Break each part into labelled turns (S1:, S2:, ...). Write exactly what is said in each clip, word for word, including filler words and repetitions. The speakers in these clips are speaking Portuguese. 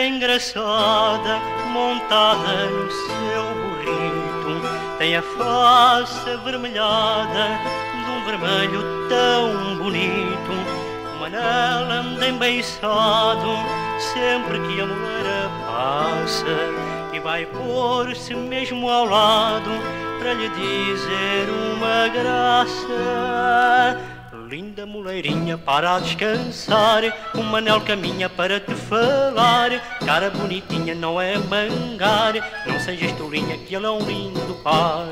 S1: engraçada, montada no seu burrito, tem a face avermelhada de um vermelho tão bonito. O Manel anda embeiçado sempre que a mulher passa, e vai pôr-se mesmo ao lado para lhe dizer uma graça. Linda moleirinha, para a descansar, o Manel caminha para te falar. Cara bonitinha, não é mangar, não sejas tolinha que ele é um lindo par.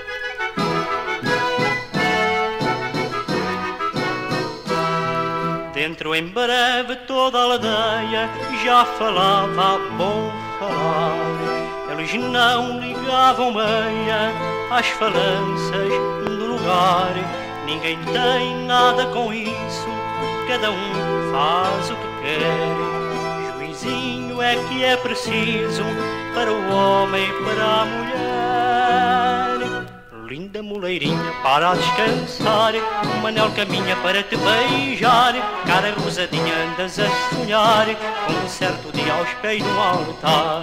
S1: Dentro em breve toda a aldeia já falava a bom falar. Eles não ligavam meia às falanças do lugar. Ninguém tem nada com isso, cada um faz o que quer. Juizinho é que é preciso para o homem e para a mulher. Linda moleirinha, para a descansar, o Manel caminha para te beijar. Cara rosadinha, andas a sonhar com um certo dia aos pés do altar.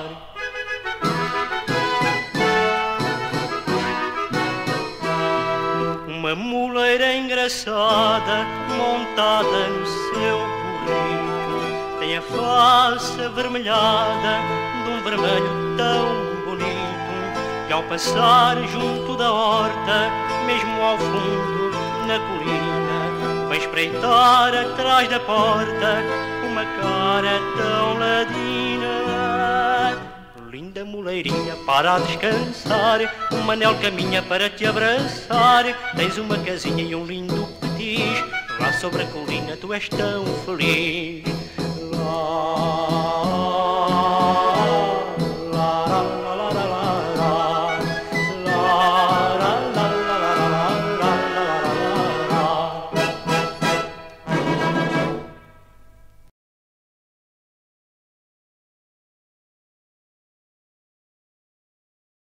S1: Uma moleira engraçada, montada no seu burrito, tem a face avermelhada de um vermelho tão bonito, que ao passar junto da horta, mesmo ao fundo na colina, vai espreitar atrás da porta uma cara tão ladina. Linda moleirinha, para a descansar, o Manel caminha para te abraçar. Tens uma casinha e um lindo petis, lá sobre a colina tu és tão feliz.